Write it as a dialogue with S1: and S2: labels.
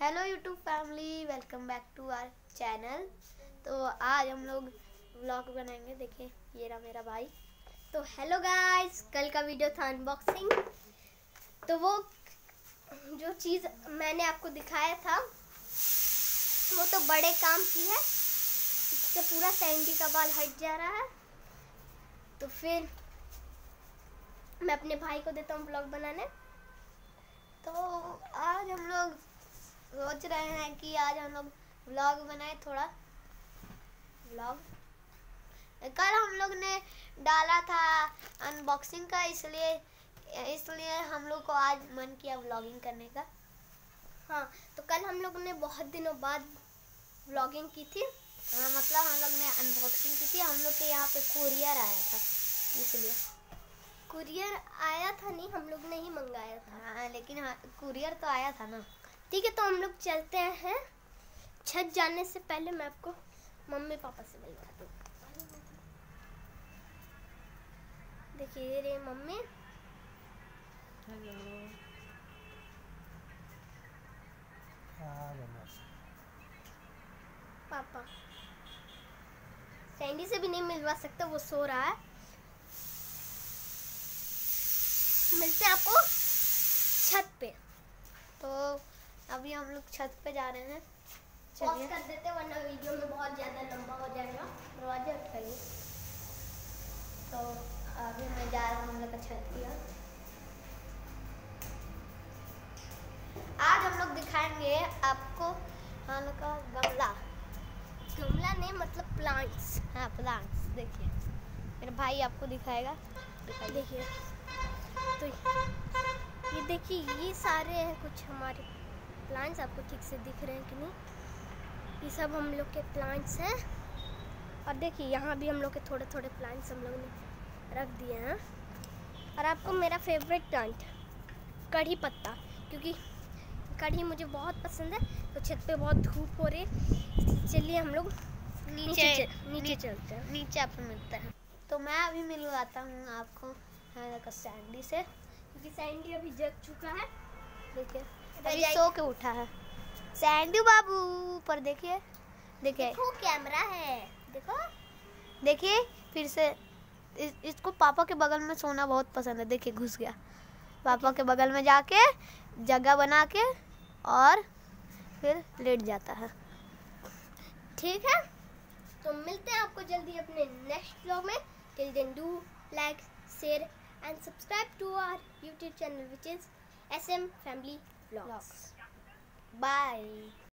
S1: Hello YouTube family, welcome back to our channel. तो आज हम लोग व्लॉग बनाएंगे। देखिए ये रहा मेरा भाई।
S2: तो हेलो गाइस, कल का वीडियो था अनबॉक्सिंग। तो वो जो चीज़ मैंने आपको दिखाया था वो तो बड़े काम की है। इससे पूरा सैंडी का बाल हट जा रहा है। तो फिर मैं अपने भाई को देता हूँ व्लॉग बनाने।
S1: तो आज हम लोग सोच रहे हैं कि आज हम लोग व्लॉग बनाए। थोड़ा व्लॉग कल हम लोग ने डाला था अनबॉक्सिंग का, इसलिए हम लोग को आज मन किया व्लॉगिंग करने का।
S2: हाँ, तो कल हम लोग ने बहुत दिनों बाद व्लॉगिंग की थी।
S1: मतलब हम लोग ने अनबॉक्सिंग की थी। हम लोग के यहाँ पे कुरियर आया था, इसलिए।
S2: कुरियर आया था नहीं, हम लोग ने ही मंगाया था।
S1: हाँ, लेकिन कुरियर तो आया था ना।
S2: ठीक है, तो हम लोग चलते हैं। छत जाने से पहले मैं आपको मम्मी पापा से मिलवा दूँ। देखिए रे मम्मी।
S1: हेलो।
S2: पापा सैंडी से भी नहीं मिलवा सकता, वो सो रहा है। मिलते हैं आपको छत पे।
S1: तो अभी हम लोग छत पे जा रहे हैं।
S2: पॉज कर देते वरना वीडियो में बहुत ज़्यादा लंबा हो जाएगा।
S1: दरवाजा उठाइए। तो अभी मैं जा रहा हूँ हम लोग का छत की ओर। आज हम लोग दिखाएंगे आपको हम लोग का
S2: गमला नहीं, मतलब प्लांट्स।
S1: हाँ, प्लांट्स। देखिए मेरा भाई आपको दिखाएगा।
S2: देखिए तो ये देखिए, ये सारे हैं कुछ हमारे प्लांट्स। आपको ठीक से दिख रहे हैं कि नहीं? ये सब हम लोग के प्लांट्स हैं। और देखिए यहाँ भी हम लोग के थोड़े थोड़े प्लांट्स हम लोग ने रख दिए हैं। और आपको मेरा फेवरेट प्लांट कढ़ी पत्ता, क्योंकि कढ़ी मुझे बहुत पसंद है। तो छत पे बहुत धूप हो रही है, चलिए हम लोग नीचे चलते हैं।
S1: नीचे आपको मिलता है। तो मैं अभी मिलवाता हूँ आपको सैंडी से,
S2: क्योंकि सैंडी अभी जग चुका है।
S1: देखिए अभी सो के उठा है सैंडी बाबू। पर देखिए
S2: देखो कैमरा है, देखो।
S1: देखिए फिर से इसको पापा के बगल में सोना बहुत पसंद है। देखिए घुस गया पापा के बगल में, जाके जगह बना के और फिर लेट जाता है।
S2: ठीक है, तो मिलते हैं आपको जल्दी अपने नेक्स्ट व्लॉग में। Till then do like, share and subscribe to our YouTube channel, which is SM Family Vlogs.
S1: Bye.